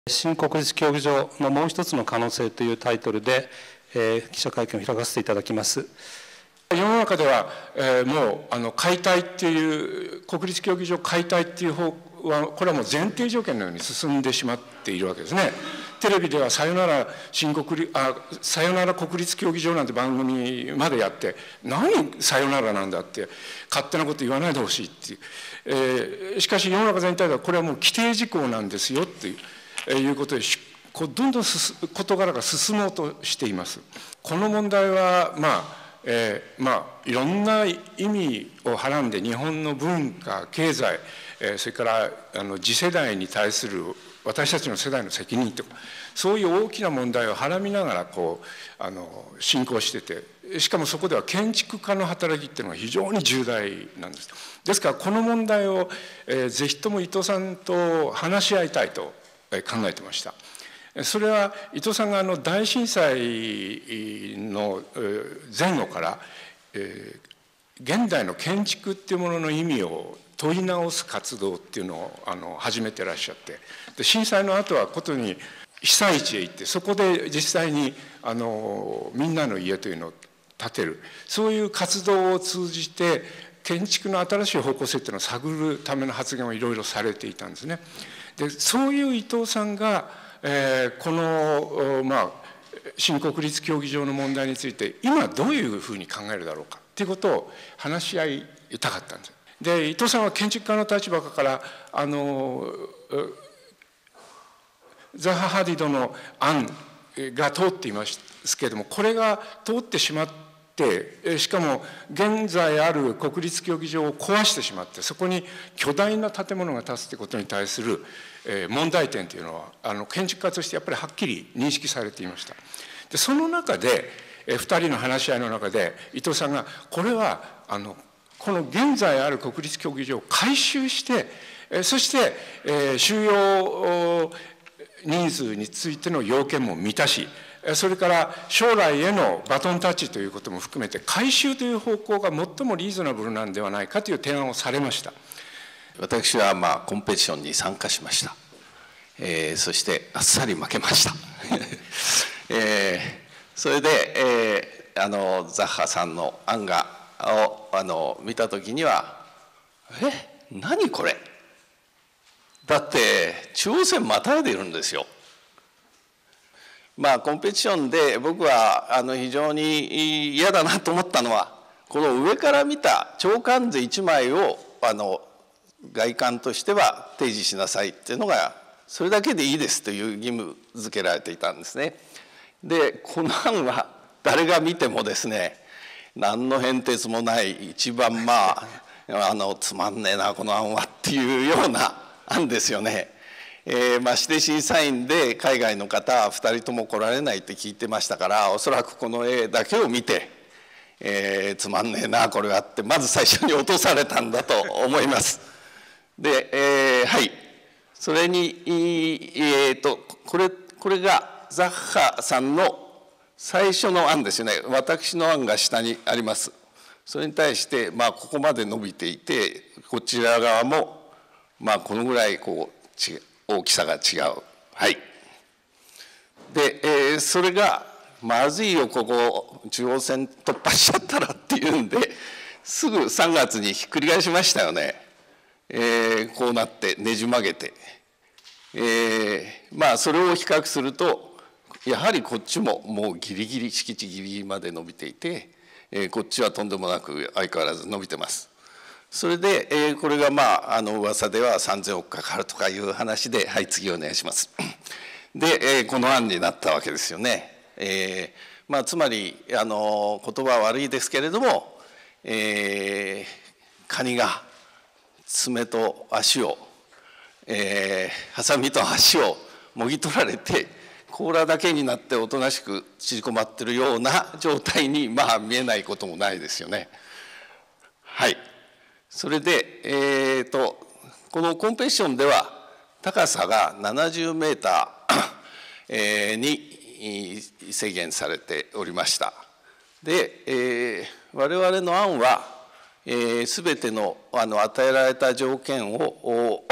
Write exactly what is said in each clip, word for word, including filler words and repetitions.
新国立競技場のもう一つの可能性というタイトルで、えー、記者会見を開かせていただきます。 世の中では、えー、もうあの解体っていう国立競技場解体っていう方はこれはもう前提条件のように進んでしまっているわけですね。テレビではさよなら新国立あさよなら国立競技場なんて番組までやって何さよならなんだって勝手なこと言わないでほしいっていう、えー、しかし世の中全体ではこれはもう規定事項なんですよっていう。いうことでこうどんどん事柄が進もうとしています。この問題はまあ、えー、まあいろんな意味をはらんで日本の文化経済、えー、それからあの次世代に対する私たちの世代の責任とかそういう大きな問題をはらみながらこうあの進行してて、しかもそこでは建築家の働きっていうのが非常に重大なんです。ですからこの問題を、えー、ぜひとも伊藤さんと話し合いたいと考えてました。それは伊藤さんがあの大震災の前後から現代の建築っていうものの意味を問い直す活動っていうのをあの始めてらっしゃって、で震災の後はことに被災地へ行ってそこで実際にあのみんなの家というのを建てる、そういう活動を通じて建築の新しい方向性っていうのを探るための発言をいろいろされていたんですね。でそういう伊藤さんが、えー、この、まあ、新国立競技場の問題について今どういうふうに考えるだろうかということを話し合いたかったんです。で伊藤さんは建築家の立場からあのザハ・ハディドの案が通っていますけれども、これが通ってしまってしかも現在ある国立競技場を壊してしまってそこに巨大な建物が建つということに対する問題点というのはあの建築家としてやっぱりはっきり認識されていました。でその中でふたりの話し合いの中で伊藤さんがこれはあのこの現在ある国立競技場を改修してそして収容人数についての要件も満たし、それから将来へのバトンタッチということも含めて改修という方向が最もリーズナブルなんではないかという提案をされました。 私はまあコンペティションに参加しました。えー、そしてあっさり負けました。えー、それで、えー、あのザッハさんの案がをあの見た時には「え何これ?」だって中央線またいでいるんですよ。まあコンペティションで僕はあの非常に嫌だなと思ったのはこの上から見た長官図いちまいをあの外観としては提示しなさいっていうのがそれだけでいいですという義務付けられていたんですね。でこの案は誰が見てもですね何の変哲もない一番まああのつまんねえなこの案はっていうような案ですよね。えー、まして審査員で海外の方はふたりとも来られないって聞いてましたからおそらくこの絵だけを見て、えー、つまんねえなこれはってまず最初に落とされたんだと思います。で、えー、はいそれに、えー、とこれこれがザッハさんの最初の案ですよね。私の案が下にあります。それに対して、まあ、ここまで伸びていてこちら側も、まあ、このぐらいこう違う大きさが違う。はい。で、えー、それがまずいよここ中央線突破しちゃったらっていうんですぐさんがつにひっくり返しましたよね。えー、こうなってねじ曲げて、えー、まあそれを比較するとやはりこっちももうギリギリ敷地ギリギリまで伸びていて、えー、こっちはとんでもなく相変わらず伸びてます。それで、えー、これがまああの噂ではさんぜんおくかかるとかいう話ではい次お願いします。で、えー、この案になったわけですよね。えーまあ、つまりあの言葉は悪いですけれども、えー、カニが爪と足を、えー、ハサミと足をもぎ取られて甲羅だけになっておとなしく縮こまってるような状態にまあ見えないこともないですよね。はい。それで、えー、とこのコンペティションでは高さがななじゅうメーター、えー、に制限されておりました。で、えー、我々の案は、えー、全ての、あの与えられた条件を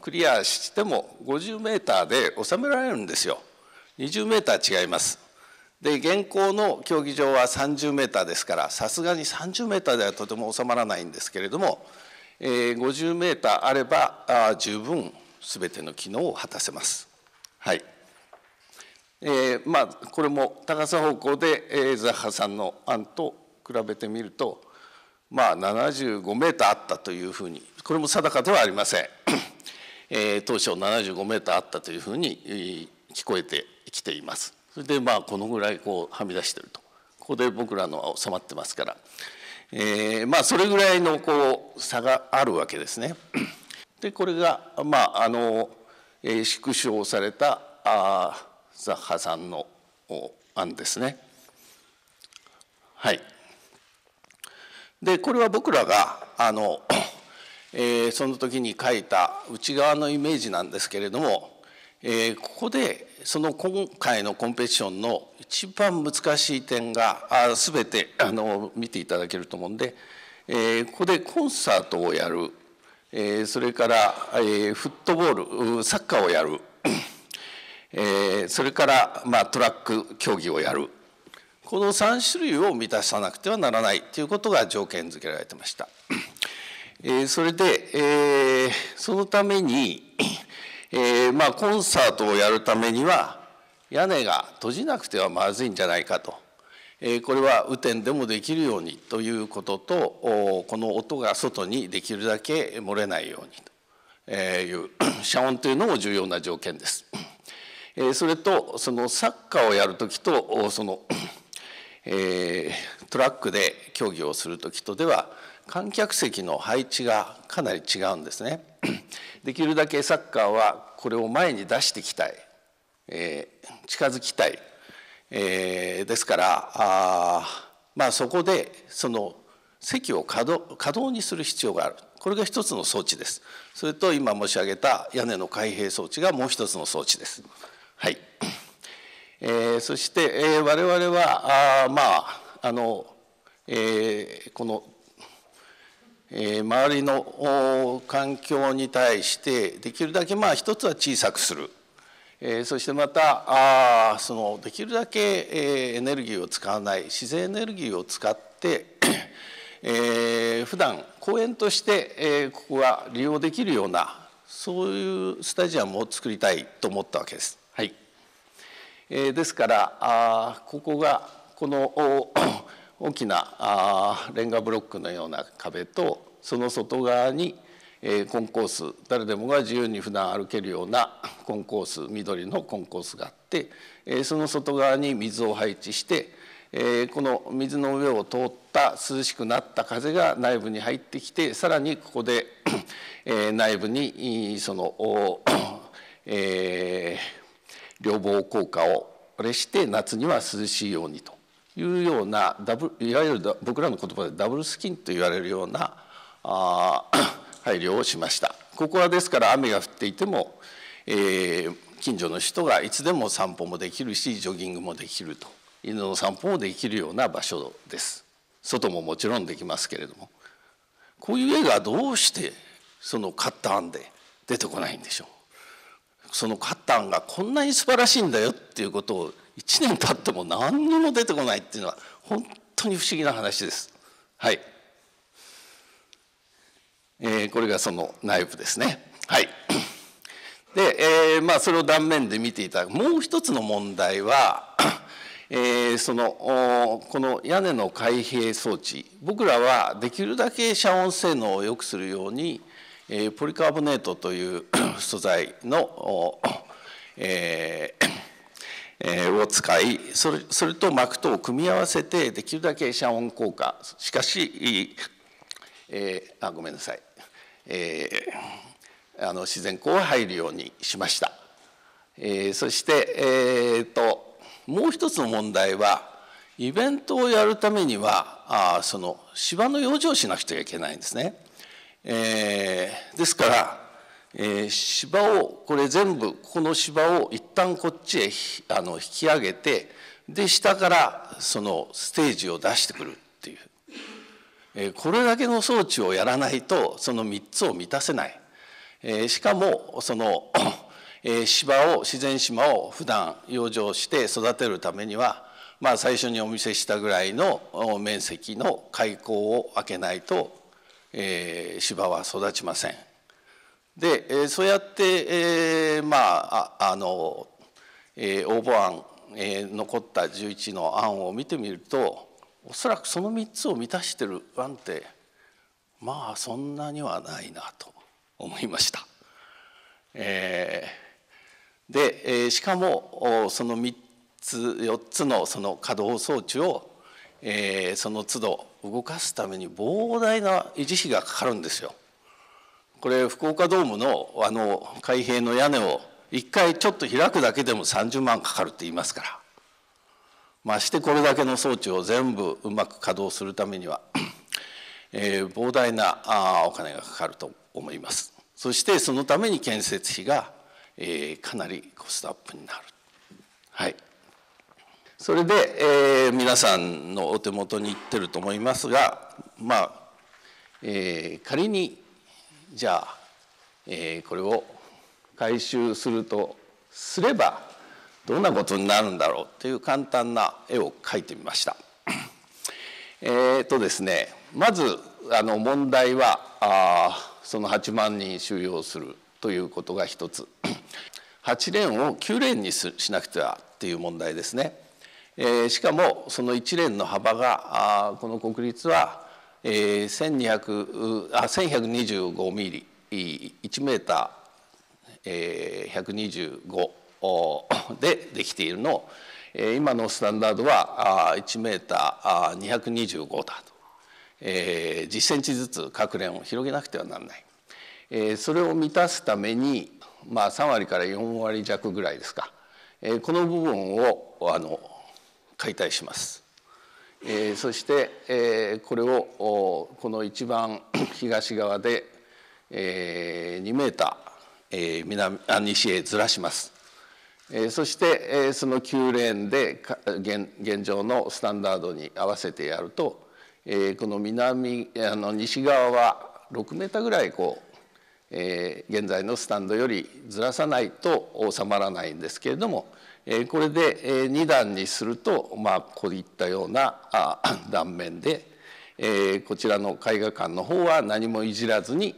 クリアしてもごじゅうメーターで収められるんですよ。にじゅうメーター違います。で現行の競技場はさんじゅうメーターですから、さすがにさんじゅうメーターではとても収まらないんですけれども、えー、ごじゅうメーターあればあ十分すべての機能を果たせます。はい。えー、まあこれも高さ方向で、えー、ザッハさんの案と比べてみると、まあななじゅうごメーターあったというふうに、これも定かではありません。えー、当初ななじゅうごメーターあったというふうに聞こえてきています。それでまあこのぐらいこうはみ出していると、ここで僕らのは収まってますから、えー、まあそれぐらいのこう差があるわけですね。でこれがまああの、えー、縮小されたあザッハさんの案ですね。はい。でこれは僕らがあの、えー、その時に書いた内側のイメージなんですけれども、えー、ここでその今回のコンペティションの一番難しい点があ全てあの見ていただけると思うんで、えー、ここでコンサートをやる、えー、それから、えー、フットボールサッカーをやる、えー、それから、まあ、トラック競技をやる、このさん種類を満たさなくてはならないということが条件付けられてました。えー、それで、えー、そのためにえーまあ、コンサートをやるためには屋根が閉じなくてはまずいんじゃないかと、えー、これは雨天でもできるようにということと、この音が外にできるだけ漏れないようにという遮音というのも重要な条件です。えー、それとそのサッカーをやるときとその、えー、トラックで競技をするときとでは観客席の配置がかなり違うんですね。できるだけサッカーはこれを前に出していきたい、えー、近づきたい、えー、ですからあ、まあ、そこでその席を稼働、稼働にする必要がある。これが一つの装置です。それと今申し上げた屋根の開閉装置がもう一つの装置です。はい。えー、そして、えー、我々はあまああの、えー、このえー、周りの環境に対してできるだけまあ一つは小さくする、えー、そしてまたあそのできるだけ、えー、エネルギーを使わない自然エネルギーを使って、えー、普段公園として、えー、ここが利用できるようなそういうスタジアムを作りたいと思ったわけです。はい。えー、ですからあここがこの大きなあレンガブロックのような壁とその外側に、えー、コンコース、誰でもが自由に普段歩けるようなコンコース、緑のコンコースがあって、えー、その外側に水を配置して、えー、この水の上を通った涼しくなった風が内部に入ってきて、さらにここで、えー、内部にその、えー、冷房効果をあれして夏には涼しいようにというようなダブいわゆる僕らの言葉でダブルスキンと言われるようなあ配慮をしました。ここはですから雨が降っていても、えー、近所の人がいつでも散歩もできるしジョギングもできると、犬の散歩もできるような場所です。外ももちろんできますけれども、こういう絵がどうしてそのカッター案で出てこないんでしょう。そのカッター案がこんなに素晴らしいんだよっていうことをいちねん経っても何にも出てこないっていうのは本当に不思議な話です。はい。えー、これがその内部ですね。はい。で、えー、まあそれを断面で見ていただくもう一つの問題は、えー、そのこの屋根の開閉装置、僕らはできるだけ遮音性能を良くするように、えー、ポリカーボネートという素材の、えーえー、を使いそれ、それと膜とを組み合わせてできるだけ遮音効果、しかし、えー、あごめんなさい、えー、あの自然光が入るようにしました。えー、そして、えー、ともう一つの問題はイベントをやるためにはあその芝の養生をしなくちゃいけないんですね。えー、ですから、えー、芝をこれ全部この芝を一旦こっちへあの引き上げて、で下からそのステージを出してくるっていう、えー、これだけの装置をやらないとそのみっつを満たせない。 えー、しかもその、えー、芝を自然島を普段養生して育てるためには、まあ、最初にお見せしたぐらいの面積の開口を開けないと、えー、芝は育ちません。で、えー、そうやって、えー、まあああの、えー、応募案、えー、残ったじゅういちの案を見てみると、おそらくそのみっつを満たしている案ってまあそんなにはないなと思いました。えー、で、えー、しかもそのみっつよっつのその稼働装置を、えー、その都度動かすために膨大な維持費がかかるんですよ。これ福岡ドームのあの開閉の屋根をいっかいちょっと開くだけでもさんじゅうまんかかるって言いますから、ましてこれだけの装置を全部うまく稼働するためには、えー、膨大なあお金がかかると思います。そしてそのために建設費が、えー、かなりコストアップになる。はい。それで、えー、皆さんのお手元にいってると思いますが、まあ、えー、仮にじゃあ、えー、これを回収するとすればどんなことになるんだろうという簡単な絵を描いてみました。えっとですね、まずあの問題はあそのはちまんにん収容するということが一つ。はちレーンをきゅうレーンにしなくてはっていう問題ですね。えー、しかもそのいちレーンの幅があこの国立は、えー、せんにひゃくあせんひゃくにじゅうごミリいちメーター、えー、ひゃくにじゅうごでできているのを、えー、今のスタンダードはあいちメーターあにひゃくにじゅうごだと、えー、じゅっセンチずつ各レーンを広げなくてはならない。えー、それを満たすために、まあ、さんわりからよんわり弱ぐらいですか、えー、この部分をあの解体します。えー、そして、えー、これをこの一番東側で、えー、にメーター、えー、南あ西へずらします。えー、そして、えー、そのきゅうレーンで現、現状のスタンダードに合わせてやると、えー、この南あの西側はろくメーターぐらいこう、えー、現在のスタンドよりずらさないと収まらないんですけれども、これでに段にすると、まあ、こういったような断面で、こちらの絵画館の方は何もいじらずに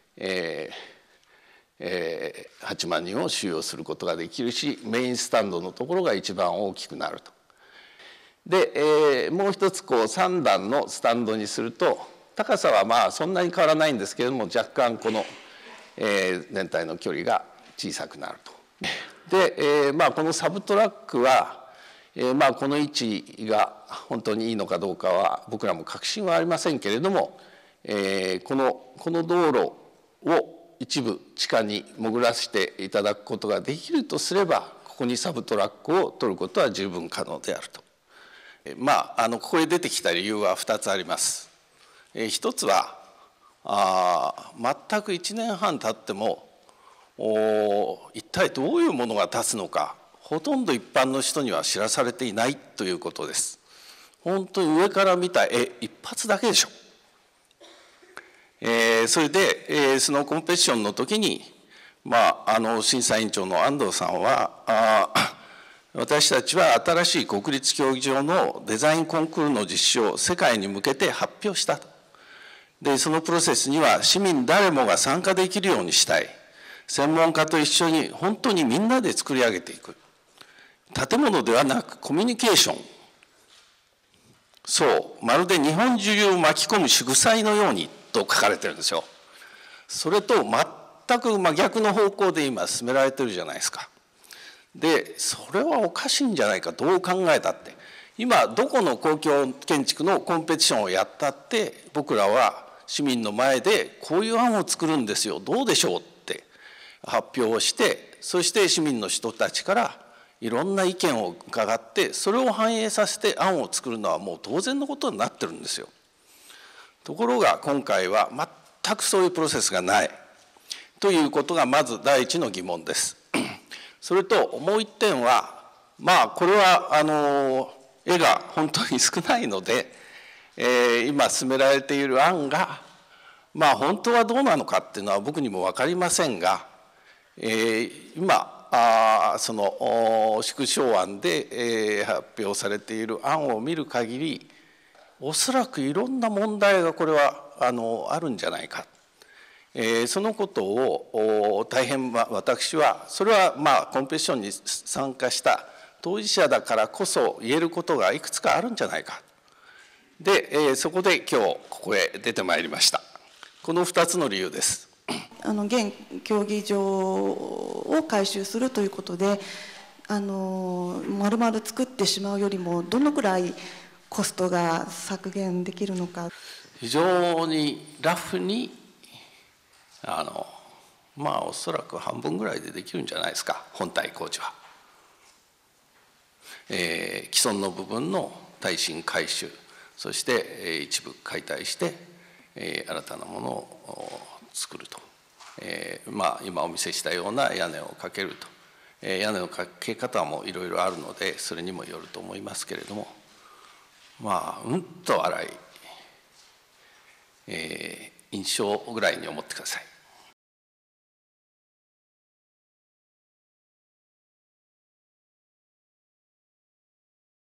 はちまんにんを収容することができるし、メインスタンドのところが一番大きくなると。で、もう一つこうさん段のスタンドにすると、高さはまあそんなに変わらないんですけれども、若干この全体の距離が小さくなると。で、えーまあ、このサブトラックは、えーまあ、この位置が本当にいいのかどうかは僕らも確信はありませんけれども、えー、このこの道路を一部地下に潜らせていただくことができるとすれば、ここにサブトラックを取ることは十分可能であると。まあ、あのここへ出てきた理由はふたつあります。えー、一つはあ全くいちねんはん経っても一体どういうものが立つのか、ほとんど一般の人には知らされていないということです。本当に上から見た絵一発だけでしょ。えー、それで、えー、そのコンペティションの時に、まあ、あの審査委員長の安藤さんはあ私たちは新しい国立競技場のデザインコンクールの実施を世界に向けて発表したと。でそのプロセスには市民誰もが参加できるようにしたい。専門家と一緒に本当にみんなで作り上げていく。建物ではなくコミュニケーション。そう、まるで日本中を巻き込む祝祭のようにと書かれてるんですよ。それと全く真逆の方向で今進められてるじゃないですか。で、それはおかしいんじゃないか、どう考えたって。今、どこの公共建築のコンペティションをやったって、僕らは市民の前でこういう案を作るんですよ、どうでしょうって発表をして、そして市民の人たちからいろんな意見を伺って、それを反映させて案を作るのはもう当然のことになってるんですよ。ところが今回は全くそういうプロセスがないということがまず第一の疑問です。それともう一点は、まあこれはあの絵が本当に少ないので、えー、今進められている案がまあ本当はどうなのかっていうのは僕にも分かりませんが、えー、今あその縮小案で、えー、発表されている案を見る限り、おそらくいろんな問題がこれはあのあるんじゃないか、えー、そのことを大変、ま、私はそれはまあコンペティションに参加した当事者だからこそ言えることがいくつかあるんじゃないか。で、えー、そこで今日ここへ出てまいりました。このふたつの理由です。 あの現競技場を改修するということで、あの丸々作ってしまうよりもどのくらいコストが削減できるのか。 非常にラフにあのまあおそらく半分ぐらいでできるんじゃないですか、本体工事は。えー、既存の部分の耐震改修、そして、えー、一部解体して、えー、新たなものを作ると、えー、まあ今お見せしたような屋根をかけると、えー、屋根のかけ方もいろいろあるのでそれにもよると思いますけれども、まあうんと荒い、えー、印象ぐらいに思ってください。